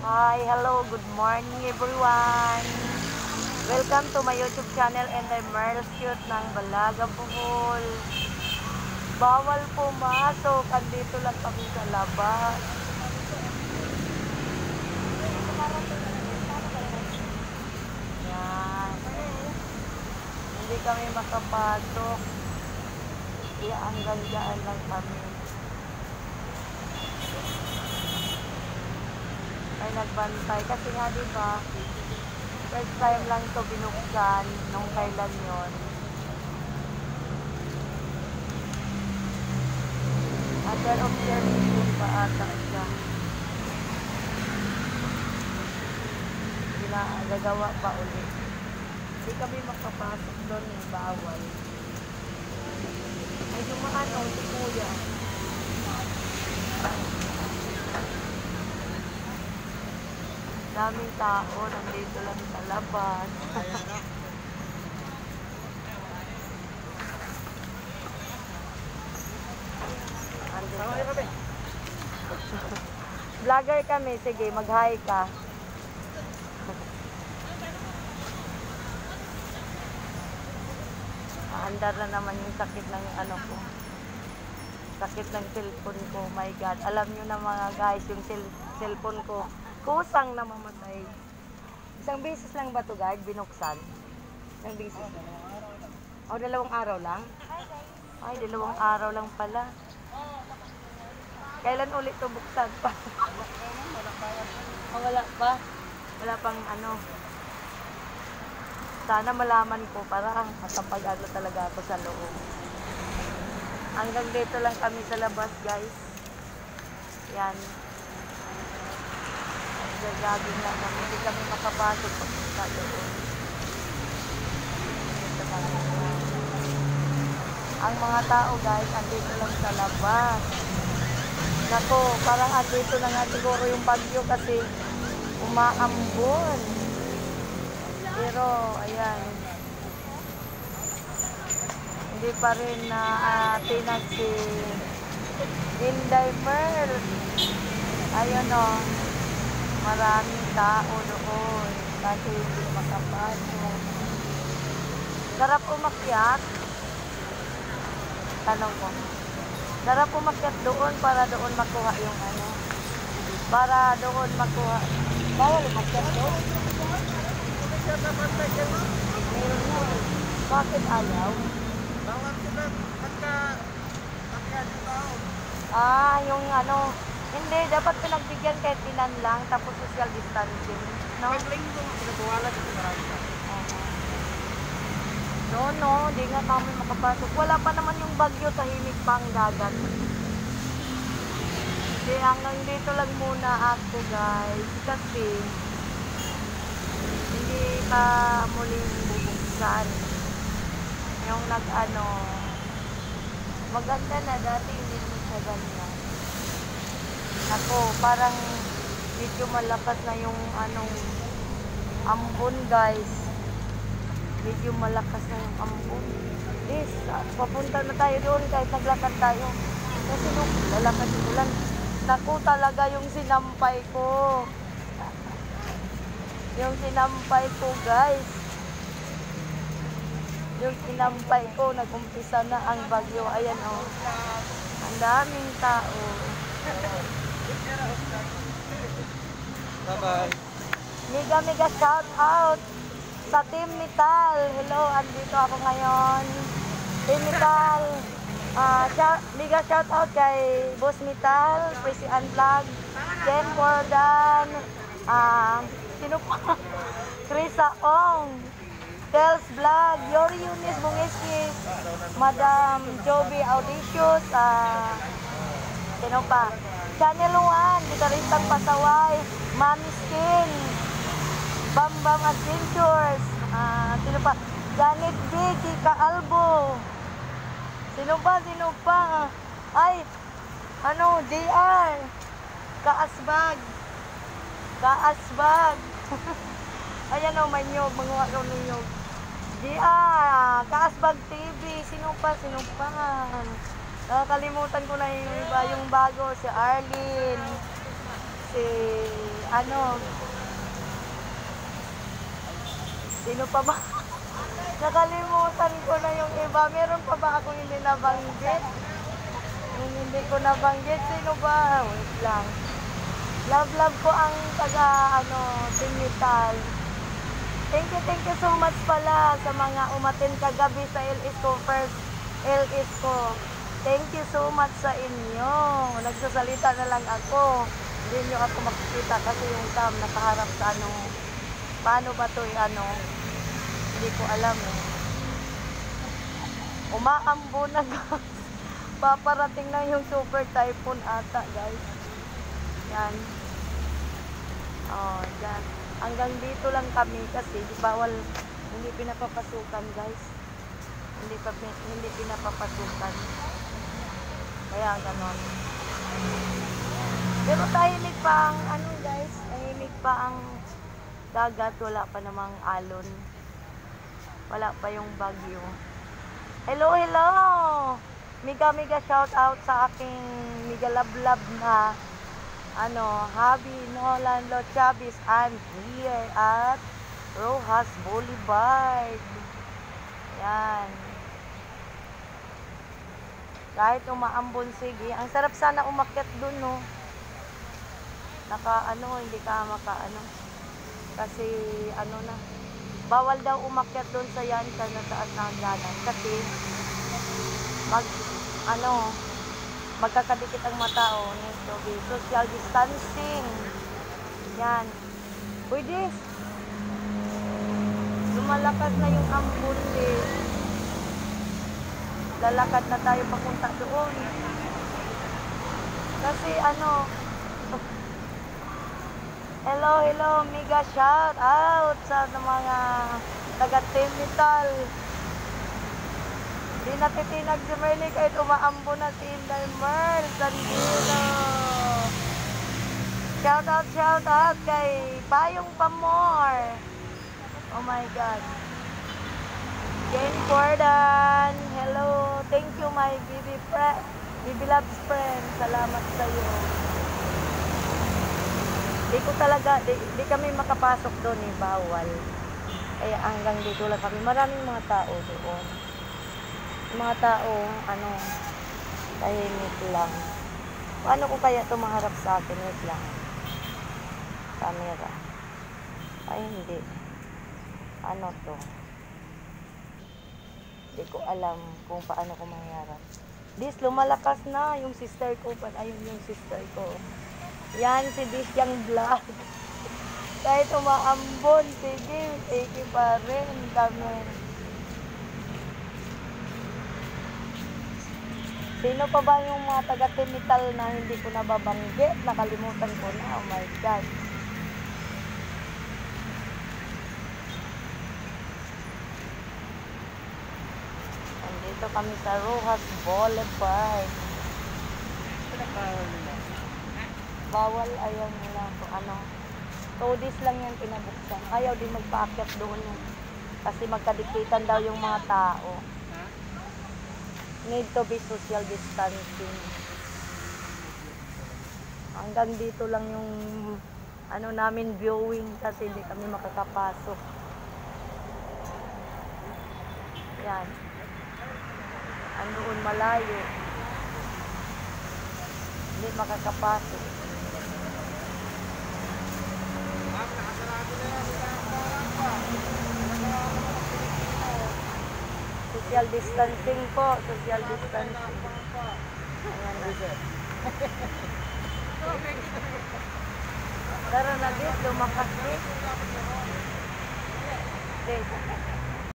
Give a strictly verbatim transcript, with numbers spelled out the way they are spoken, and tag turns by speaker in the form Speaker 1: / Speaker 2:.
Speaker 1: Hi, hello, good morning everyone. Welcome to my YouTube channel and I'm Merl Shoot ng Balaga Bohol. Bawal pumasok, andito lang kami sa labas. Yan. Hindi kami makapasok. Kaya hanggang dyan lang kami. May nagbantay kasi nga diba first time lang to binuksan nung kailan yon. Under observation pa ata siya. Ginagawa pa ulit. Hindi kami makapasok doon, eh, bawal. May dumaan o si kuya. Daming tao, nandito lang sa labas. Vlogger kami, sige, mag-hi ka. Andar na naman yung sakit ng ano ko. Sakit ng cellphone ko, my God. Alam nyo na mga guys, yung cellphone ko, kusang na mamatay. Isang beses lang ba ito, guard? Binuksan? Isang beses lang. O, dalawang araw lang? Ay, dalawang araw lang pala. Kailan ulit ito buksan pa? O, wala pa? Wala pang ano. Sana malaman ko para makapag-ano talaga ako sa loob. Hanggang dito lang kami sa labas, guys. Yan. Gagagin lang kami. Hindi kami makapasok sa loob. Dito kami. Ang mga tao, guys, andito lang sa labas. Nako, parang andito na nga siguro yung bagyo kasi umaambon. Pero, ayan. Hindi pa rin na uh, tinag si Inday Merl. Ayun o. Oh. Maraming tao doon. Kasi hindi makapasok. Sarap umakyat. Tanong ko. Sarap umakyat doon para doon makuha yung ano. Para doon makuha. Bawal umakyat doon. Meron na. Bakit ayaw?
Speaker 2: Bawal sila pagka pagka yung tao.
Speaker 1: Ah, yung ano. Hindi, dapat pinagbigyan kahit ilan lang, tapos social distancing. No?
Speaker 2: Paglinggo, pinabuwala sa marami ka.
Speaker 1: No, no, di nga kami makapasok. Wala pa naman yung bagyo, tahimik pa ang dagat. Hindi, hanggang dito lang muna ako, guys. Kasi, hindi pa muling bubuksan. Yung nag-ano, maganda na, dati hindi mo siya ganyan. Ako, parang medyo malakas na yung anong ambon, guys. Medyo malakas na yung ambon. Yes, papunta na tayo doon kahit naglakad tayo. Kasi nung lalakad yung ulan, naku talaga yung sinampay ko. Yung sinampay ko, guys. Yung sinampay ko, nag-umpisa na ang bagyo. Ayan, oh. Ang daming tao.
Speaker 2: Bye-bye.
Speaker 1: Mega mega shout out sa Team Metal. Hello, andito ako ngayon. Team Metal. Uh, shout, mega shout out kay Boss Metal, Prissy Unplug, Ken Cordan, uh, sino pa? Krisa Ong, Tels Vlog, Yori Yunis Bungiskis, Madam Joby Audicious, uh, sino pa? Channel one, Gitaristang Pasaway, Mami Skin, Bam Bam Adventures, uh, sino pa? Janet D, Kika Albo, sino pa, sino pa? Ay, ano, J R, Kaasbag, Kaasbag, ayan o, may nyog, mga wakaw ng nyog. J R, Kaasbag T V, sino pa, sino pa? Nakakalimutan ko na yung iba, yung bago, si Arlene, si, ano, sino pa ba? Nakalimutan ko na yung iba. Meron pa ba akong hindi nabanggit? Yung hindi ko nabanggit, sino ba? Wait lang. Love, love ko ang taga, ano, Team Metal. Thank you, thank you so much pala sa mga umatin kagabi sa L S ko, first L S ko. Thank you so much sa inyo. Nagsasalita na lang ako. Hindi nyo ako makikita kasi yung Sam nakaharap sa ano. Paano ba to ano? Hindi ko alam eh. Umaambo na guys. Paparating na yung super typhoon ata guys. Yan. Oh, yan. Hanggang dito lang kami kasi bawal, hindi pinapapasukan guys. Hindi pa hindi pinapapasukan. Kaya ganon. Pero tahimik pa ang ano guys, tahimik pa ang dagat, wala pa namang alon. Wala pa yung bagyo. Hello, hello! Mega mega shout out sa aking mega love love na ano, Habi Nolan Lo Chavez. I'm here at Rojas Boulevard. Yan. Kahit umaambon, sige. Ang sarap sana umakyat dun, no? Naka, ano, hindi ka maka, ano. Kasi, ano na. Bawal daw umakyat dun sa yan sa nataas na hangganan. Kasi, mag, ano, magkakadikit ang mata, oh. Nito, social distancing. Yan. Pwede. Lumalakas na yung ambon, eh. Lalakad na tayo papunta doon. Kasi ano, hello, hello, mega shout out sa mga taga Team Metal. Di natitinag si Merly kahit umaambo na si Inday Merl Sandilo. Shout out, shout out kay Payong Pamor. Oh my God. Jane Gordon, hello. Thank you, my baby friend, baby loves friend. Salamat sa iyo. Di ko talaga, di, di kami makapasok doon eh, bawal. Kaya hanggang dito lang kami. Maraming mga tao doon. Mga tao, ano, tahimik lang. Paano ko kaya tumaharap sa akin? Wait lang. Camera. Ay, hindi. Ano to? Hindi ko alam kung paano ko mangyarap. Dis, lumalakas na yung sister ko. Ayun yung sister ko. Yan, si Dis yung vlog. Kahit umaambon, sige, sige pa rin kami. Sino pa ba yung mga taga-Team Metal na hindi ko nababanggit? Nakalimutan ko na. Oh my God. Dito kami sa Rojas Boulevard. Bawal, ayaw nila kung ano. two days lang yan pinabuksan. Ayaw din magpaakyat doon. Kasi magkadikitan daw yung mga tao. Need to be social distancing. Hanggang dito lang yung ano namin viewing kasi hindi kami makakapasok. Yan. Andoon malayo. Hindi makakapasok. Social distancing po. Social distancing. Ayan na. Tara na din. Lumakas din. Okay.